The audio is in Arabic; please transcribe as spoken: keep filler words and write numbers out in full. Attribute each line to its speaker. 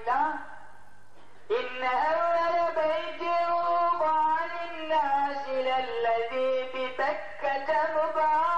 Speaker 1: الله إن أول بيت وضع للناس للذي ببكة مبارك